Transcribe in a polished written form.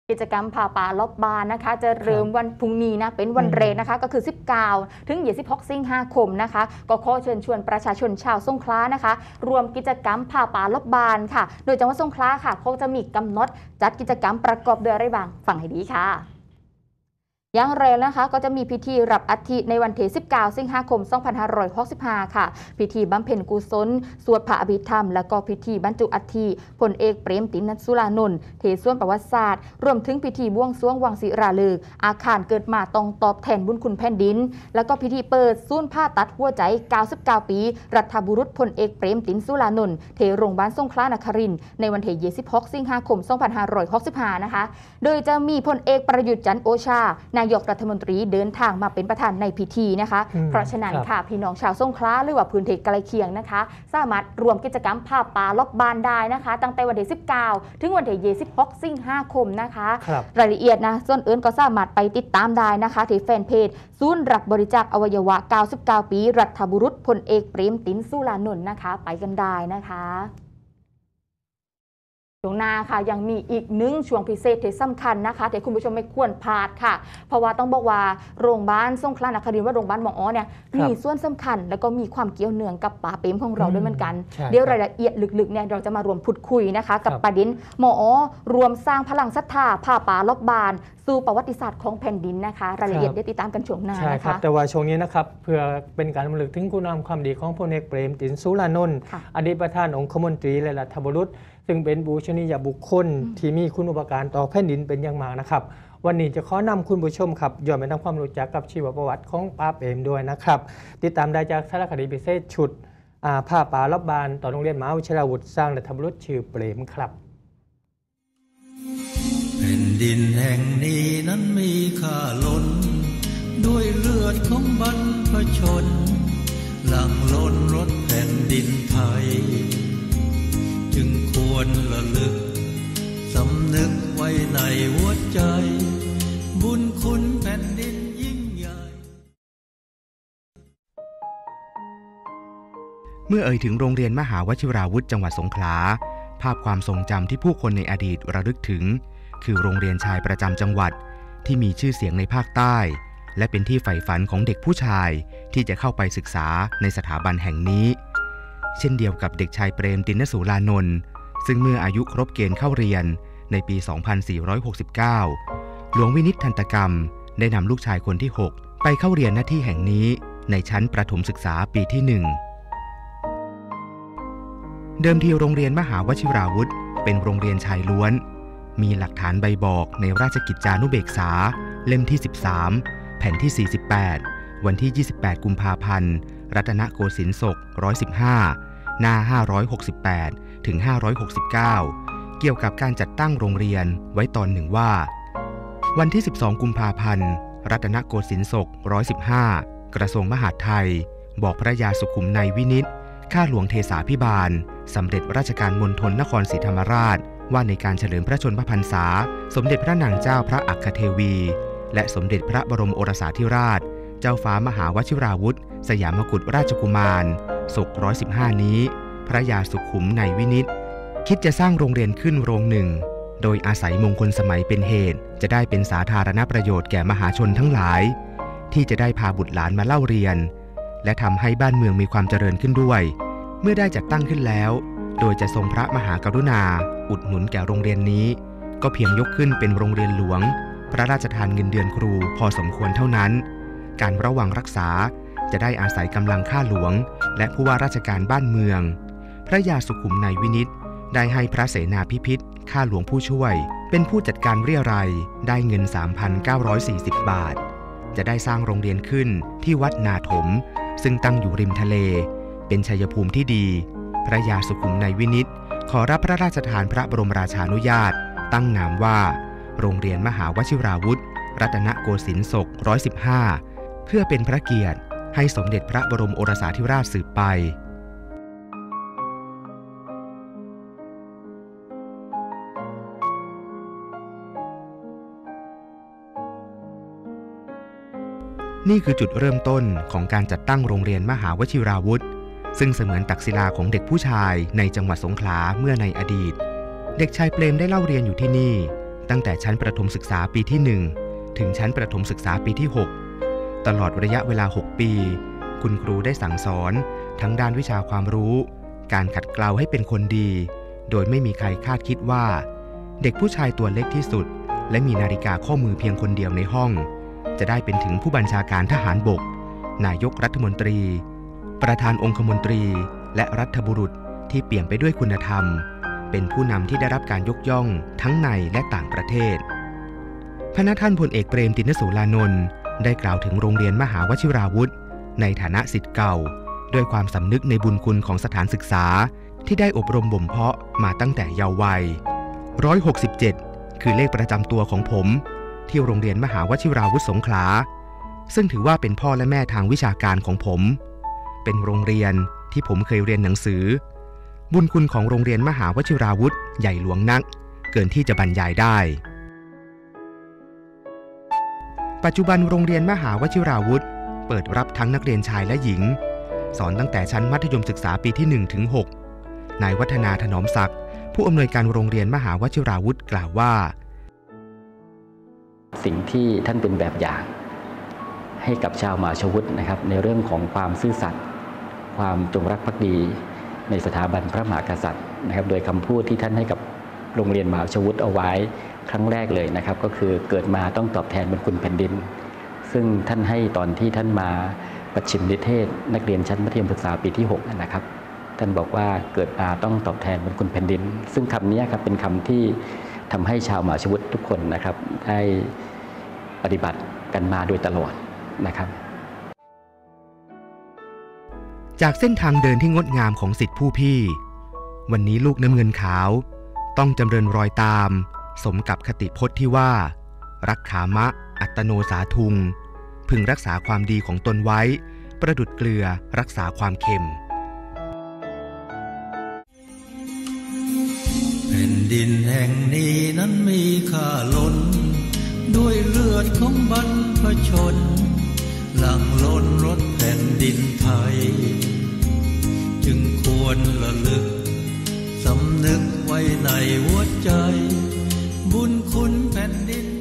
กิจกรรมผ่าป่าลอบบานนะคะจะเริ่มวันพรุ่งนี้นะเป็นวันแรกนะคะก็คือ19ถึง26 สิงหาคมนะคะก็ขอเชิญชวนประชาชนชาวสงขลานะคะรวมกิจกรรมผ่าป่าลอบบานค่ะโดยจังหวัดสงขลาค่ะเขาจะมีกำหนดจัดกิจกรรมประกอบด้วยอะไรบ้างฟังให้ดีค่ะอย่างแรกนะคะก็จะมีพิธีรับอัฐิในวันที่19 สิงหาคม 2565 ค่ะพิธีบำเพ็ญกุศลสวดพระอภิธรรมและก็พิธีบรรจุอัฐิพลเอกเปรมติณสุรานนท์เทศส่วนประวัติศาสตร์รวมถึงพิธีบวงสรวงวังศิราฤกษ์อาคารเกิดมาต้องตอบแทนบุญคุณแผ่นดินแล้วก็พิธีเปิดศูนย์ผ่าตัดหัวใจ 99 ปีรัฐบุรุษพลเอกเปรมติณสุรานนท์เทโรงพยาบาลสงขลานครินทร์ในวันที่26 สิงหาคม 2565 นะคะโดยจะมีพลเอกประยุทธ์จันทร์โอชานายกรัฐมนตรีเดินทางมาเป็นประธานในพิธีนะคะเพราะฉะนั้นค่ะพี่น้องชาวสงขลาหรือว่าพื้นที่ใกล้เคียงนะคะสามารถรวมกิจกรรมผ่าป่าลอบบานได้นะคะตั้งแต่วันที่19ถึงวันที่26 สิงหาคมนะคะรายละเอียดนะส่วนอื่นก็สามารถไปติดตามได้นะคะที่แฟนเพจศูนย์รับบริจาคอวัยวะ 99 ปีรัฐบุรุษพลเอกเปรมติณสุรานนท์นะคะไปกันได้นะคะช่วงหน้าค่ะยังมีอีกหนึ่งช่วงพิเศษที่สำคัญนะคะที่คุณผู้ชมไม่ควรพลาดค่ะเพราะว่าต้องบอกว่าโรงพยาบาลสงขลานครินทร์ว่าโรงพยาบาลหมอเนี่ยมีส่วนสำคัญแล้วก็มีความเกี่ยวเนื่องกับป่าเปรมของเราด้วยเหมือนกันเดี๋ยวรายละเอียดลึกๆเนี่ยเราจะมารวมพูดคุยนะคะกับประเด็นหมอรวมสร้างพลังศรัทธาผ่าป่าลอบบานสู่ประวัติศาสตร์ของแผ่นดินนะคะรายละเอียดได้ติดตามกันช่วงหน้านะคะแต่ว่าช่วงนี้นะครับเพื่อเป็นการรำลึกถึงคุณงามความดีของพลเอกเปรมติณสุรานนท์อดีตประธานองคมนตรีและรัฐบุรุษซึ่งเป็นบูชนียบุคคลที่มีคุณูปการต่อแผ่นดินเป็นอย่างมากนะครับวันนี้จะขอนำคุณผู้ชมครับย้อนไปทำความรู้จักกับชีวประวัติของป่าเปรมด้วยนะครับติดตามได้จากสารคดีพิเศษชุดผ่าป่าลอบบานต่อโรงเรียนมหาวิทยาลัยวุฒิสร้างรัฐบุรุษชื่อเปรมครับแผ่นดินแห่งนี้นั้นมีค่าล้นด้วยเลือดของบรรพชนหลั่งล้นรถแผ่นดินไทยจึงควรระลึกสำนึกไว้ในหัวใจบุญคุณแผ่นดินยิ่งใหญ่เมื่อเอ่ยถึงโรงเรียนมหาวชิราวุธจังหวัดสงขลาภาพความทรงจำที่ผู้คนในอดีตระลึกถึงคือโรงเรียนชายประจำจังหวัดที่มีชื่อเสียงในภาคใต้และเป็นที่ใฝ่ฝันของเด็กผู้ชายที่จะเข้าไปศึกษาในสถาบันแห่งนี้เช่นเดียวกับเด็กชายเปรมติณสุรานนท์ซึ่งเมื่ออายุครบเกณฑ์เข้าเรียนในปี 2469 หลวงวินิจทันตกรรมได้นำลูกชายคนที่ 6 ไปเข้าเรียนหน้าที่แห่งนี้ในชั้นประถมศึกษาปีที่ 1 เดิมทีโรงเรียนมหาวชิราวุธเป็นโรงเรียนชายล้วนมีหลักฐานใบบอกในราชกิจจานุเบกษาเล่มที่ 13 แผ่นที่ 48 วันที่ 28 กุมภาพันธ์ รัตนโกสินทร์ศก 115 หน้า 568 ถึง 569 เกี่ยวกับการจัดตั้งโรงเรียนไว้ตอนหนึ่งว่าวันที่ 12 กุมภาพันธ์ รัตนโกสินทร์ศก 115 กระทรวงมหาดไทยบอกพระยาสุขุมนัยวินิจข้าหลวงเทสาภิบาลสำเร็จราชการมณฑลนครศรีธรรมราชว่าในการเฉลิมพระชนมพรรษาสมเด็จพระนางเจ้าพระอัคคเทวีและสมเด็จพระบรมโอรสาธิราชเจ้าฟ้ามหาวชิราวุธสยามกุฎราชกุมารศก 115 นี้พระยาสุขุมนัยวินิจคิดจะสร้างโรงเรียนขึ้นโรงหนึ่งโดยอาศัยมงคลสมัยเป็นเหตุจะได้เป็นสาธารณประโยชน์แก่มหาชนทั้งหลายที่จะได้พาบุตรหลานมาเล่าเรียนและทำให้บ้านเมืองมีความเจริญขึ้นด้วยเมื่อได้จัดตั้งขึ้นแล้วโดยจะทรงพระมหากรุณาอุดหนุนแก่โรงเรียนนี้ก็เพียงยกขึ้นเป็นโรงเรียนหลวงพระราชทานเงินเดือนครูพอสมควรเท่านั้นการระวังรักษาจะได้อาศัยกำลังข้าหลวงและผู้ว่าราชการบ้านเมืองพระยาสุขุมนัยวินิจได้ให้พระเสนาภิพิธข้าหลวงผู้ช่วยเป็นผู้จัดการเรียรัยได้เงิน 3,940 บาทจะได้สร้างโรงเรียนขึ้นที่วัดนาถมซึ่งตั้งอยู่ริมทะเลเป็นชัยภูมิที่ดีพระยาสุขุมนัยวินิจขอรับพระราชทานพระบรมราชานุญาตตั้งนามว่าโรงเรียนมหาวชิราวุธรัตนโกสินทร์ศก 115 เพื่อเป็นพระเกียรติให้สมเด็จพระบรมโอรสาธิราชสืบไปนี่คือจุดเริ่มต้นของการจัดตั้งโรงเรียนมหาวชิราวุธซึ่งเสมือนตักศิลาของเด็กผู้ชายในจังหวัดสงขลาเมื่อในอดีตเด็กชายเปรมได้เล่าเรียนอยู่ที่นี่ตั้งแต่ชั้นประถมศึกษาปีที่ 1 ถึงชั้นประถมศึกษาปีที่ 6 ตลอดระยะเวลา 6 ปี คุณครูได้สั่งสอนทั้งด้านวิชาความรู้การขัดเกลาให้เป็นคนดีโดยไม่มีใครคาดคิดว่าเด็กผู้ชายตัวเล็กที่สุดและมีนาฬิกาข้อมือเพียงคนเดียวในห้องจะได้เป็นถึงผู้บัญชาการทหารบกนายกรัฐมนตรีประธานองคมนตรีและรัฐบุรุษที่เปี่ยมไปด้วยคุณธรรมเป็นผู้นำที่ได้รับการยกย่องทั้งในและต่างประเทศพระท่านพลเอกเปรมติณสูลานนท์ได้กล่าวถึงโรงเรียนมหาวชิราวุธในฐานะศิษย์เก่าด้วยความสำนึกในบุญคุณของสถานศึกษาที่ได้อบรมบ่มเพาะมาตั้งแต่เยาว์วัย167คือเลขประจำตัวของผมที่โรงเรียนมหาวชิราวุธสงขลาซึ่งถือว่าเป็นพ่อและแม่ทางวิชาการของผมเป็นโรงเรียนที่ผมเคยเรียนหนังสือบุญคุณของโรงเรียนมหาวชิราวุธใหญ่หลวงนักเกินที่จะบรรยายได้ปัจจุบันโรงเรียนมหาวชิราวุธเปิดรับทั้งนักเรียนชายและหญิงสอนตั้งแต่ชั้นมัธยมศึกษาปีที่ 1 ถึง 6 นายวัฒนาถนอมศักดิ์ผู้อำนวยการโรงเรียนมหาวชิราวุธกล่าวว่าสิ่งที่ท่านเป็นแบบอย่างให้กับชาวมหาชวุฒินะครับในเรื่องของความซื่อสัตย์ความจงรักภักดีในสถาบันพระมหากษัตริย์นะครับโดยคำพูดที่ท่านให้กับโรงเรียนมหาชวุฒิเอาไว้ครั้งแรกเลยนะครับก็คือเกิดมาต้องตอบแทนบุญคุณแผ่นดินซึ่งท่านให้ตอนที่ท่านมาประชิมนิเทศนักเรียนชั้นมัธยมศึกษาปีที่ 6นะครับท่านบอกว่าเกิดมาต้องตอบแทนบุญคุณแผ่นดินซึ่งคำนี้ครับเป็นคำที่ทำให้ชาวมหาชวุฒิทุกคนนะครับได้ปฏิบัติกันมาโดยตลอดนะครับจากเส้นทางเดินที่งดงามของศิษย์ผู้พี่วันนี้ลูกน้ำเงินขาวต้องจำเริญรอยตามสมกับคติพจน์ที่ว่ารักขามะอัตโนสาทุงพึงรักษาความดีของตนไว้ประดุจเกลือรักษาความเค็มแผ่นดินแห่งนี้นั้นมีค่าล้นด้วยเลือดของบรรพชนหลั่งล้นรถแผ่นดินไทยจึงควรระลึกสำนึกไว้ในหัวใจบุญคุณแผ่นดิน